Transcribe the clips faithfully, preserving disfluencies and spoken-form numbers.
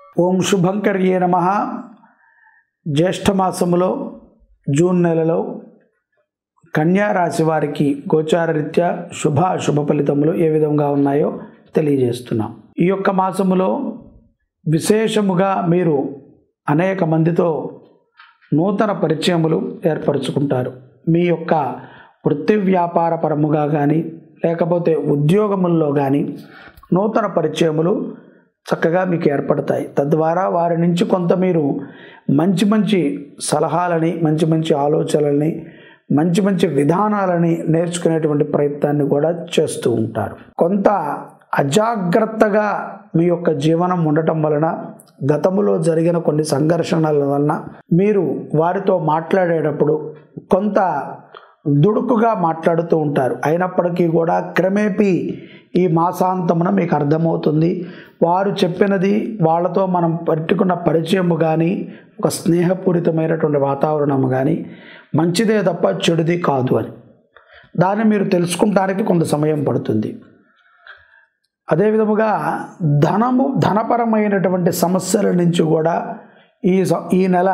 ఓం శుభంకర్యే నమః. జ్యేష్ఠమాసములో జూన్ నెలలో కన్యా రాశి వారికి గోచార రీత్యా శుభ అశుభ ఫలితములు ఏ విధంగా ఉన్నాయో తెలియజేస్తున్నాం. ఈ యొక్క మాసములో విశేషముగా మీరు అనేక మందితో నూతన పరిచయములు ఏర్పరచుకుంటారు. మీ యొక్క వృత్తి వ్యాపార పరముగా కానీ లేకపోతే ఉద్యోగముల్లో కానీ నూతన పరిచయములు చక్కగా మీకు ఏర్పడతాయి. తద్వారా వారి నుంచి కొంత మీరు మంచి మంచి సలహాలని, మంచి మంచి ఆలోచనలని, మంచి మంచి విధానాలని నేర్చుకునేటువంటి ప్రయత్నాన్ని కూడా చేస్తూ ఉంటారు. కొంత అజాగ్రత్తగా మీ యొక్క జీవనం ఉండటం వలన, గతములో జరిగిన కొన్ని సంఘర్షణల వలన మీరు వారితో మాట్లాడేటప్పుడు కొంత దుడుకుగా మాట్లాడుతూ ఉంటారు. అయినప్పటికీ కూడా క్రమేపీ ఈ మాసాంతమున మీకు అర్థమవుతుంది వారు చెప్పినది, వాళ్ళతో మనం పెట్టుకున్న పరిచయము కానీ, ఒక స్నేహపూరితమైనటువంటి వాతావరణము కానీ మంచిదే తప్ప చెడుది కాదు అని. దాన్ని మీరు తెలుసుకుంటానికి కొంత సమయం పడుతుంది. అదేవిధముగా ధనము ధనపరమైనటువంటి సమస్యల నుంచి కూడా ఈ ఈ నెల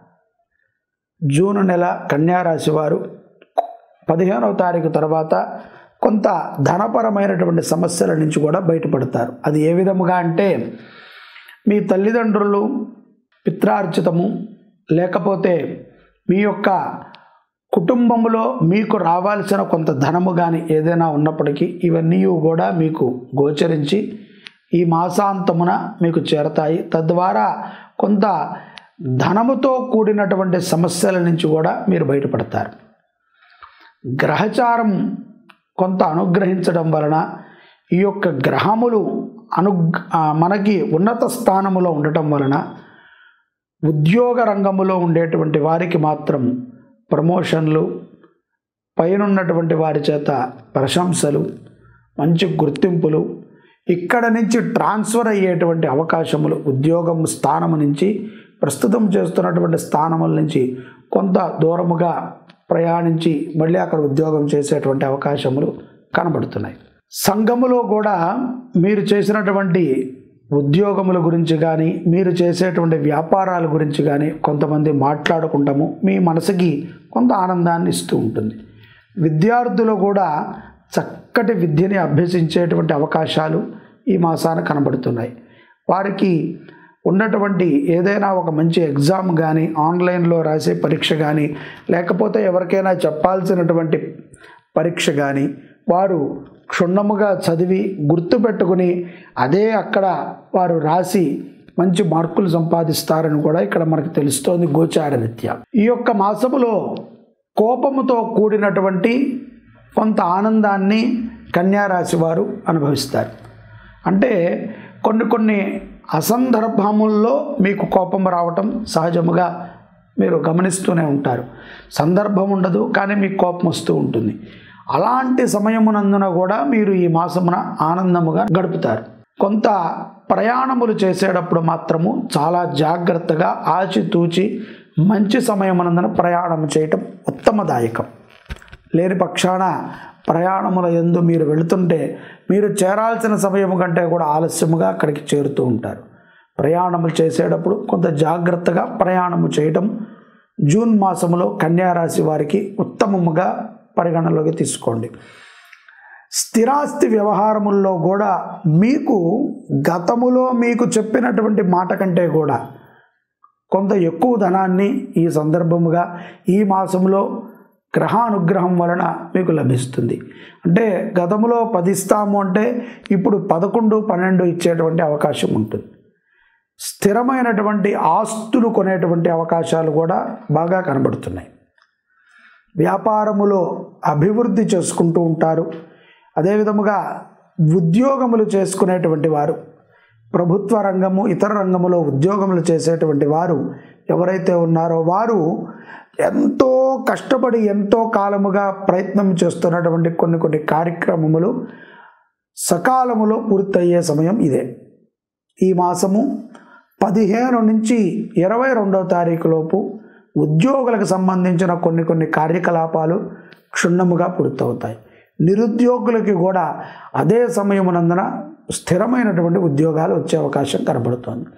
జూన్ నెల కన్యా రాశి వారు పదిహేనవ తారీఖు తర్వాత కొంత ధనపరమైనటువంటి సమస్యల నుంచి కూడా బయటపడతారు. అది ఏ విధముగా అంటే, మీ తల్లిదండ్రులు పిత్రార్జితము లేకపోతే మీ యొక్క కుటుంబంలో మీకు రావాల్సిన కొంత ధనము కానీ ఏదైనా ఉన్నప్పటికీ ఇవన్నీ కూడా మీకు గోచరించి ఈ మాసాంతమున మీకు చేరతాయి. తద్వారా కొంత ధనముతో కూడినటువంటి సమస్యల నుంచి కూడా మీరు బయటపడతారు. గ్రహచారం కొంత అనుగ్రహించడం వలన ఈ యొక్క గ్రహములు అను మనకి ఉన్నత స్థానములో ఉండటం వలన ఉద్యోగ రంగములో ఉండేటువంటి వారికి మాత్రం ప్రమోషన్లు, పైనున్నటువంటి వారి చేత ప్రశంసలు, మంచి గుర్తింపులు, ఇక్కడ నుంచి ట్రాన్స్ఫర్ అయ్యేటువంటి అవకాశములు, ఉద్యోగం స్థానము నుంచి ప్రస్తుతం చేస్తున్నటువంటి స్థానముల నుంచి కొంత దూరముగా ప్రయాణించి మళ్ళీ అక్కడ ఉద్యోగం చేసేటువంటి అవకాశములు కనబడుతున్నాయి. సంఘములో కూడా మీరు చేసినటువంటి ఉద్యోగముల గురించి కానీ, మీరు చేసేటువంటి వ్యాపారాల గురించి కానీ కొంతమంది మాట్లాడుకుంటాము. మీ మనసుకి కొంత ఆనందాన్ని ఇస్తూ ఉంటుంది. విద్యార్థులు కూడా చక్కటి విద్యని అభ్యసించేటువంటి అవకాశాలు ఈ మాసాన కనబడుతున్నాయి. వారికి ఉన్నటువంటి ఏదైనా ఒక మంచి ఎగ్జామ్ కానీ, ఆన్లైన్లో రాసే పరీక్ష కానీ, లేకపోతే ఎవరికైనా చెప్పాల్సినటువంటి పరీక్ష కానీ వారు క్షుణ్ణముగా చదివి గుర్తుపెట్టుకుని అదే అక్కడ వారు రాసి మంచి మార్కులు సంపాదిస్తారని కూడా ఇక్కడ మనకు తెలుస్తోంది గోచార రీత్యా. ఈ యొక్క మాసములో కోపముతో కూడినటువంటి కొంత ఆనందాన్ని కన్యా రాశి వారు అనుభవిస్తారు. అంటే కొన్ని కొన్ని అసందర్భముల్లో మీకు కోపం రావటం సహజముగా మీరు గమనిస్తూనే ఉంటారు. సందర్భం ఉండదు కానీ మీకు కోపం వస్తూ ఉంటుంది. అలాంటి సమయమునందున కూడా మీరు ఈ మాసమున ఆనందముగా గడుపుతారు. కొంత ప్రయాణములు చేసేటప్పుడు మాత్రము చాలా జాగ్రత్తగా ఆచితూచి మంచి సమయమునందున ప్రయాణం చేయటం ఉత్తమదాయకం. లేని పక్షాన ప్రయాణముల యందు మీరు వెళుతుంటే మీరు చేరాల్సిన సమయం కంటే కూడా ఆలస్యముగా అక్కడికి చేరుతూ ఉంటారు. ప్రయాణములు చేసేటప్పుడు కొంత జాగ్రత్తగా ప్రయాణము చేయటం జూన్ మాసములో కన్యా రాశి వారికి ఉత్తమముగా పరిగణలోకి తీసుకోండి. స్థిరాస్తి వ్యవహారముల్లో కూడా మీకు గతములో మీకు చెప్పినటువంటి మాట కంటే కూడా కొంత ఎక్కువ ధనాన్ని ఈ సందర్భముగా ఈ మాసంలో గ్రహానుగ్రహం వలన మీకు లభిస్తుంది. అంటే గతంలో పది ఇస్తాము అంటే ఇప్పుడు పదకొండు పన్నెండు ఇచ్చేటువంటి అవకాశం ఉంటుంది. స్థిరమైనటువంటి ఆస్తులు కొనేటువంటి అవకాశాలు కూడా బాగా కనబడుతున్నాయి. వ్యాపారములో అభివృద్ధి చేసుకుంటూ ఉంటారు. అదేవిధముగా ఉద్యోగములు చేసుకునేటువంటి వారు, ప్రభుత్వ రంగము ఇతర రంగములో ఉద్యోగములు చేసేటువంటి వారు ఎవరైతే ఉన్నారో వారు ఎంతో కష్టపడి ఎంతో కాలముగా ప్రయత్నం చేస్తున్నటువంటి కొన్ని కొన్ని కార్యక్రమములు సకాలములో పూర్తయ్యే సమయం ఇదే. ఈ మాసము పదిహేను నుంచి ఇరవై రెండవ తారీఖు లోపు ఉద్యోగులకు సంబంధించిన కొన్ని కొన్ని కార్యకలాపాలు క్షుణ్ణముగా పూర్తవుతాయి. నిరుద్యోగులకి కూడా అదే సమయమునందున స్థిరమైనటువంటి ఉద్యోగాలు వచ్చే అవకాశం కనబడుతోంది.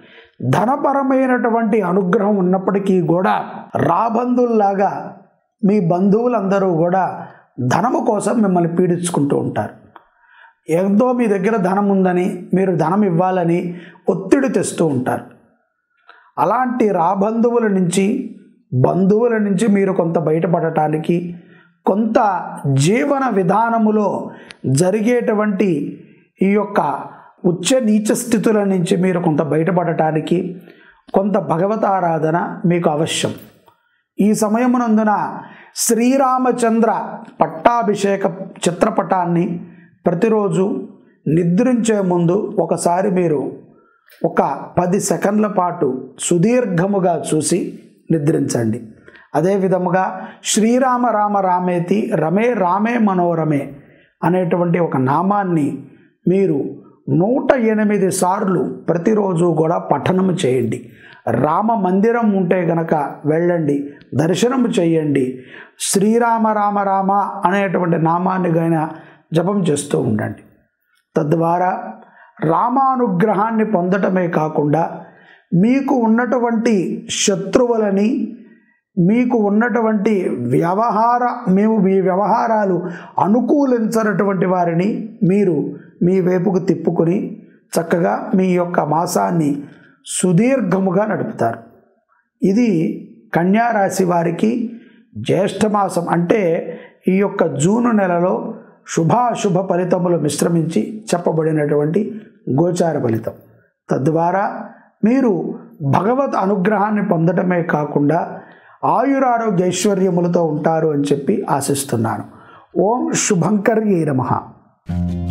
ధనపరమైనటువంటి అనుగ్రహం ఉన్నప్పటికీ కూడా రాబంధుల్లాగా మీ బంధువులందరూ కూడా ధనము కోసం మిమ్మల్ని పీడించుకుంటూ ఉంటారు. ఏదో మీ దగ్గర ధనం ఉందని మీరు ధనం ఇవ్వాలని ఒత్తిడి తెస్తూ ఉంటారు. అలాంటి రాబంధువుల నుంచి బంధువుల నుంచి మీరు కొంత బయటపడటానికి, కొంత జీవన విధానములో జరిగేటువంటి ఈ యొక్క ఉచ్చ నీచ స్థితుల నుంచి మీరు కొంత బయటపడటానికి కొంత భగవత ఆరాధన మీకు అవశ్యం. ఈ సమయమునందున శ్రీరామచంద్ర పట్టాభిషేక చిత్రపటాన్ని ప్రతిరోజు నిద్రించే ముందు ఒకసారి మీరు ఒక పది సెకండ్ల పాటు సుదీర్ఘముగా చూసి నిద్రించండి. అదే విధముగా శ్రీరామ రామ రామేతి రమే రామే మనోరమే అనేటువంటి ఒక నామాన్ని మీరు నూట ఎనిమిది సార్లు ప్రతిరోజు కూడా పఠనం చేయండి. రామ మందిరం ఉంటే గనక వెళ్ళండి, దర్శనం చేయండి. శ్రీరామ రామ రామ అనేటువంటి నామాన్ని గైన జపం చేస్తూ ఉండండి. తద్వారా రామానుగ్రహాన్ని పొందటమే కాకుండా మీకు ఉన్నటువంటి శత్రువులని, మీకు ఉన్నటువంటి వ్యవహార మేము మీ వ్యవహారాలు అనుకూలించనటువంటి వారిని మీరు మీ వైపుకు తిప్పుకొని చక్కగా మీ యొక్క మాసాన్ని సుదీర్ఘముగా నడుపుతారు. ఇది కన్యారాశి వారికి జ్యేష్ఠమాసం అంటే ఈ యొక్క జూన్ నెలలో శుభాశుభ ఫలితములు మిశ్రమించి చెప్పబడినటువంటి గోచార ఫలితం. తద్వారా మీరు భగవత్ అనుగ్రహాన్ని పొందటమే కాకుండా ఆయురారోగ్య ఐశ్వర్యములతో ఉంటారు అని చెప్పి ఆశిస్తున్నాను. ఓం శుభంకర్యై నమః.